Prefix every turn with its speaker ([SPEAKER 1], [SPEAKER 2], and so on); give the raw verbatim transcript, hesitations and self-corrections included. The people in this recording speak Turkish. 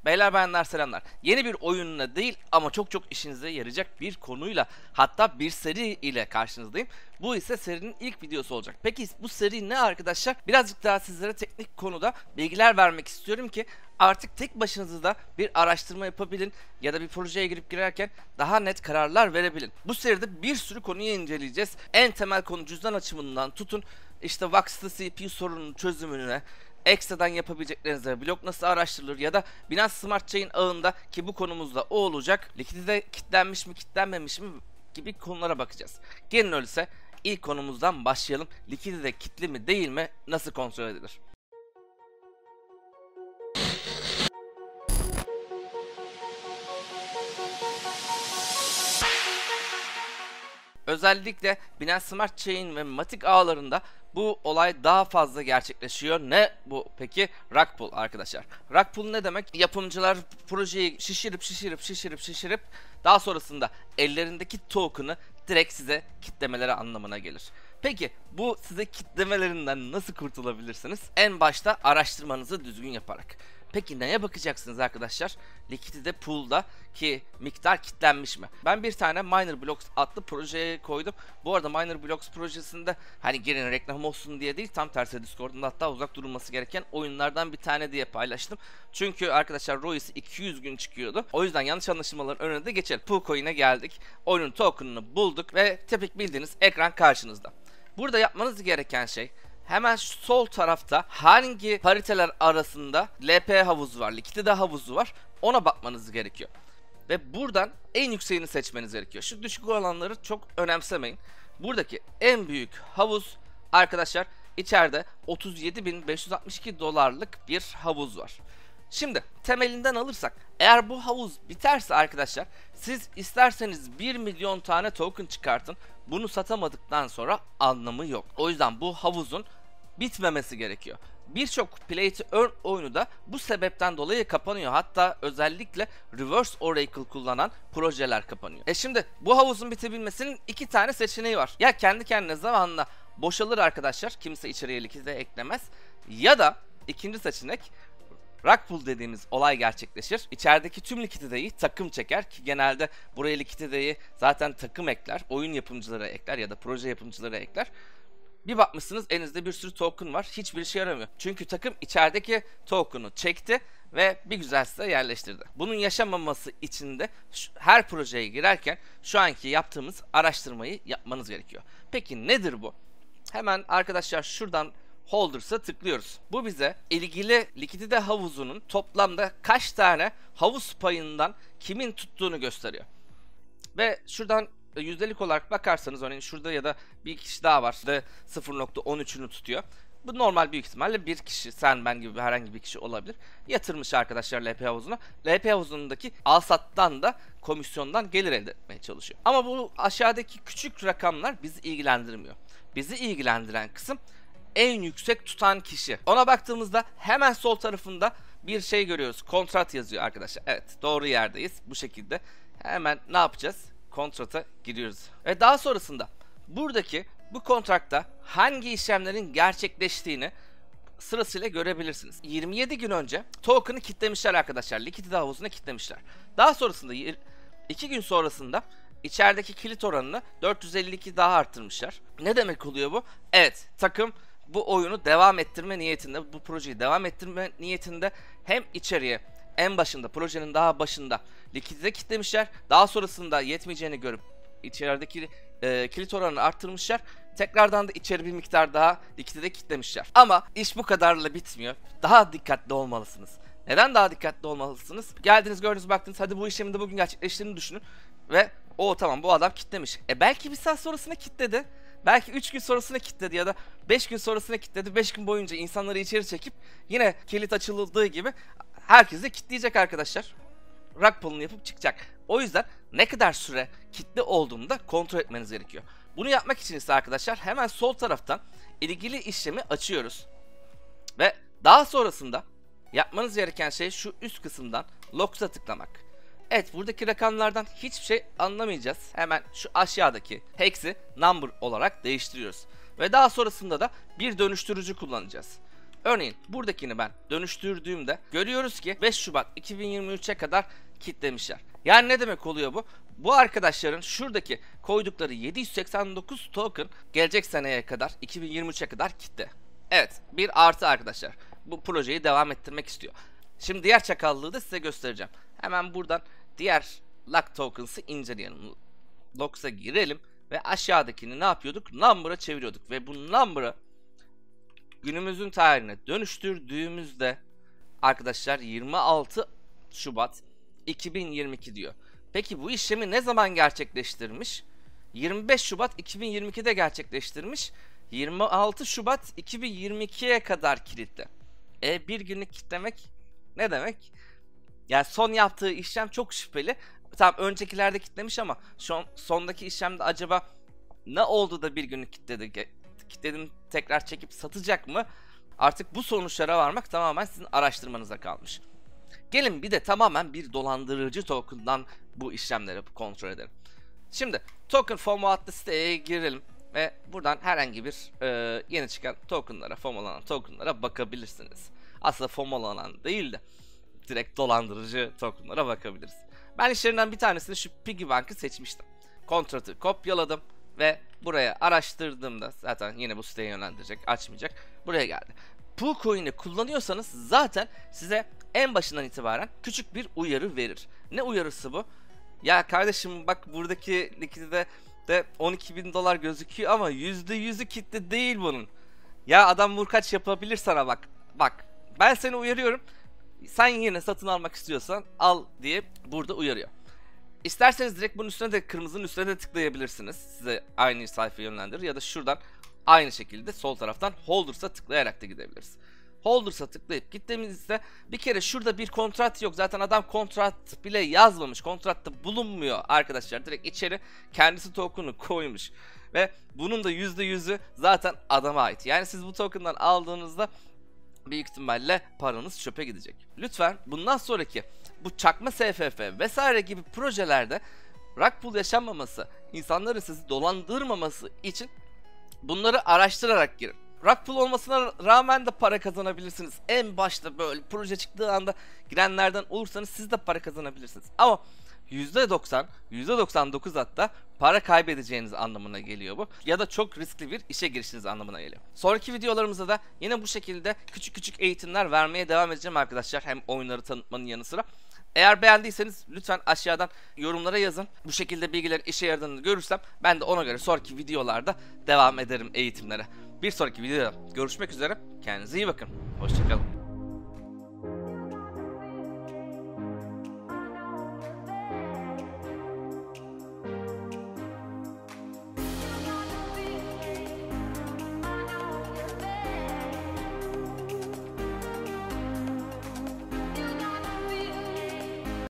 [SPEAKER 1] Beyler bayanlar selamlar. Yeni bir oyunla değil ama çok çok işinize yarayacak bir konuyla, hatta bir seri ile karşınızdayım. Bu ise serinin ilk videosu olacak. Peki bu seri ne arkadaşlar? Birazcık daha sizlere teknik konuda bilgiler vermek istiyorum ki artık tek başınıza da bir araştırma yapabilin ya da bir projeye girip girerken daha net kararlar verebilin. Bu seride bir sürü konuyu inceleyeceğiz. En temel konu cüzdan açımından tutun işte Vux'ta C P U sorunun çözümüne, ekstradan yapabileceklerinize, blok nasıl araştırılır ya da Binance Smart Chain ağında, ki bu konumuzda o olacak, likidite kilitlenmiş mi kilitlenmemiş mi gibi konulara bakacağız. Gelin öyleyse ilk konumuzdan başlayalım. Likidite kilitli mi değil mi, nasıl kontrol edilir? Özellikle Binance Smart Chain ve Matic ağlarında bu olay daha fazla gerçekleşiyor. Ne bu peki? Rug pull arkadaşlar. Rug pull ne demek? Yapımcılar projeyi şişirip şişirip şişirip şişirip daha sonrasında ellerindeki token'ı direkt size kitlemeleri anlamına gelir. Peki bu size kitlemelerinden nasıl kurtulabilirsiniz? En başta araştırmanızı düzgün yaparak. Peki neye bakacaksınız arkadaşlar? Likidite pool'da ki miktar kilitlenmiş mi? Ben bir tane Miner Blocks adlı projeye koydum. Bu arada Miner Blocks projesinde hani girin reklam olsun diye değil, tam tersi Discord'un hatta uzak durulması gereken oyunlardan bir tane diye paylaştım. Çünkü arkadaşlar Royce iki yüz gün çıkıyordu. O yüzden yanlış anlaşılmaların önüne de geçelim. Poolcoin'e geldik. Oyunun token'ını bulduk ve tepik bildiğiniz ekran karşınızda. Burada yapmanız gereken şey, hemen şu sol tarafta hangi pariteler arasında L P havuzu var, likidite havuzu var, ona bakmanız gerekiyor. Ve buradan en yükseğini seçmeniz gerekiyor. Şu düşük olanları çok önemsemeyin. Buradaki en büyük havuz arkadaşlar, içeride otuz yedi bin beş yüz altmış iki dolarlık bir havuz var. Şimdi temelinden alırsak, eğer bu havuz biterse arkadaşlar, siz isterseniz bir milyon tane token çıkartın, bunu satamadıktan sonra anlamı yok. O yüzden bu havuzun bitmemesi gerekiyor. Birçok play to earn oyunu da bu sebepten dolayı kapanıyor. Hatta özellikle reverse oracle kullanan projeler kapanıyor. E şimdi bu havuzun bitebilmesinin iki tane seçeneği var. Ya kendi kendine zamanla boşalır arkadaşlar, kimse içeriye likidite eklemez, ya da ikinci seçenek, rug pull dediğimiz olay gerçekleşir. İçerideki tüm likiditeyi takım çeker ki genelde buraya likiditeyi zaten takım ekler, oyun yapımcıları ekler ya da proje yapımcıları ekler. Bir bakmışsınız elinizde bir sürü token var, hiçbir şey yaramıyor. Çünkü takım içerideki token'u çekti ve bir güzel size yerleştirdi. Bunun yaşamaması için de her projeye girerken şu anki yaptığımız araştırmayı yapmanız gerekiyor. Peki nedir bu? Hemen arkadaşlar şuradan Holders'a tıklıyoruz. Bu bize ilgili likidite havuzunun toplamda kaç tane havuz payından kimin tuttuğunu gösteriyor. Ve şuradan yüzdelik olarak bakarsanız, örneğin şurada ya da bir kişi daha var, sıfır nokta on üçünü tutuyor. Bu normal, büyük ihtimalle bir kişi, sen ben gibi herhangi bir kişi olabilir, yatırmış arkadaşlar L P havuzuna. L P havuzundaki alsattan da komisyondan gelir elde etmeye çalışıyor. Ama bu aşağıdaki küçük rakamlar bizi ilgilendirmiyor. Bizi ilgilendiren kısım en yüksek tutan kişi. Ona baktığımızda hemen sol tarafında bir şey görüyoruz. Kontrat yazıyor arkadaşlar. Evet, doğru yerdeyiz. Bu şekilde hemen ne yapacağız? Kontrata giriyoruz. Ve daha sonrasında buradaki bu kontrakta hangi işlemlerin gerçekleştiğini sırasıyla görebilirsiniz. yirmi yedi gün önce token'ı kitlemişler arkadaşlar. Likidite havuzuna kitlemişler. Daha sonrasında iki gün sonrasında içerideki kilit oranını dört yüz elli iki daha arttırmışlar. Ne demek oluyor bu? Evet, takım bu oyunu devam ettirme niyetinde, bu projeyi devam ettirme niyetinde hem içeriye en başında, projenin daha başında likidite kitlemişler. Daha sonrasında yetmeyeceğini görüp içerideki e, kilit oranını arttırmışlar. Tekrardan da içeri bir miktar daha likidite kitlemişler. Ama iş bu kadarla bitmiyor. Daha dikkatli olmalısınız. Neden daha dikkatli olmalısınız? Geldiniz, gördünüz, baktınız, hadi bu işlemin de bugün gerçekleştiğini düşünün ve o tamam, bu adam kitlemiş. E belki bir saat sonrasında kitledi. Belki üç gün sonrasına kilitledi ya da beş gün sonrasına kilitledi. beş gün boyunca insanları içeri çekip yine kilit açıldığı gibi herkesi kilitleyecek arkadaşlar. Rug pull'unu yapıp çıkacak. O yüzden ne kadar süre kilitli olduğunu da kontrol etmeniz gerekiyor. Bunu yapmak için ise arkadaşlar hemen sol taraftan ilgili işlemi açıyoruz. Ve daha sonrasında yapmanız gereken şey şu üst kısımdan Locks'a tıklamak. Evet, buradaki rakamlardan hiçbir şey anlamayacağız. Hemen şu aşağıdaki hex'i number olarak değiştiriyoruz. Ve daha sonrasında da bir dönüştürücü kullanacağız. Örneğin buradakini ben dönüştürdüğümde görüyoruz ki beş Şubat iki bin yirmi üçe kadar kitlemişler. Yani ne demek oluyor bu? Bu arkadaşların şuradaki koydukları yedi yüz seksen dokuz token gelecek seneye kadar, iki bin yirmi üçe kadar kitle. Evet, bir artı arkadaşlar. Bu projeyi devam ettirmek istiyor. Şimdi diğer çakallığı da size göstereceğim. Hemen buradan diğer lock tokens'ı inceleyelim. Locks'a girelim ve aşağıdakini ne yapıyorduk? Number'a çeviriyorduk ve bu number'ı günümüzün tarihine dönüştürdüğümüzde arkadaşlar yirmi altı Şubat iki bin yirmi iki diyor. Peki bu işlemi ne zaman gerçekleştirmiş? yirmi beş Şubat iki bin yirmi ikide gerçekleştirmiş. yirmi altı Şubat iki bin yirmi ikiye kadar kilitli. E bir günlük kilitlemek ne demek? Yani son yaptığı işlem çok şüpheli. Tamam, öncekilerde kilitlemiş ama şu sondaki işlemde acaba ne oldu da bir günlük kilitledi? Kilitledim, tekrar çekip satacak mı? Artık bu sonuçlara varmak tamamen sizin araştırmanıza kalmış. Gelin bir de tamamen bir dolandırıcı token'dan bu işlemleri kontrol edelim. Şimdi token FOMO adlı siteye girelim ve buradan herhangi bir e, yeni çıkan token'lara, FOMO'lanan token'lara bakabilirsiniz. Aslında FOMO'lanan değil de direkt dolandırıcı token'lara bakabiliriz. Ben işlerinden bir tanesini şu Piggy Bank'ı seçmiştim. Kontratı kopyaladım ve buraya araştırdığımda zaten yine bu siteye yönlendirecek, açmayacak. Buraya geldi. PooCoin'i kullanıyorsanız zaten size en başından itibaren küçük bir uyarı verir. Ne uyarısı bu? Ya kardeşim bak, buradaki likidite de on iki bin dolar gözüküyor ama yüzde yüzü kitle değil bunun. Ya adam vurkaç yapabilir sana bak. Bak ben seni uyarıyorum. Sen yine satın almak istiyorsan al diye burada uyarıyor. İsterseniz direkt bunun üstüne de, kırmızının üstüne de tıklayabilirsiniz. Size aynı sayfaya yönlendirir ya da şuradan aynı şekilde sol taraftan Holders'a tıklayarak da gidebiliriz. Holders'a tıklayıp gittiğimizde bir kere şurada bir kontrat yok. Zaten adam kontrat bile yazmamış. Kontratta bulunmuyor arkadaşlar. Direkt içeri kendisi token'u koymuş. Ve bunun da yüzde yüzü zaten adama ait. Yani siz bu token'dan aldığınızda büyük ihtimalle paranız çöpe gidecek. Lütfen bundan sonraki bu çakma S F F vesaire gibi projelerde rug pull yaşanmaması, insanların sizi dolandırmaması için bunları araştırarak girin. Rug pull olmasına rağmen de para kazanabilirsiniz. En başta böyle proje çıktığı anda girenlerden olursanız siz de para kazanabilirsiniz. Ama yüzde doksan, yüzde doksan dokuz hatta para kaybedeceğiniz anlamına geliyor bu. Ya da çok riskli bir işe girişiniz anlamına geliyor. Sonraki videolarımızda da yine bu şekilde küçük küçük eğitimler vermeye devam edeceğim arkadaşlar. Hem oyunları tanıtmanın yanı sıra. Eğer beğendiyseniz lütfen aşağıdan yorumlara yazın. Bu şekilde bilgilerin işe yaradığını görürsem ben de ona göre sonraki videolarda devam ederim eğitimlere. Bir sonraki videoda görüşmek üzere. Kendinize iyi bakın. Hoşçakalın.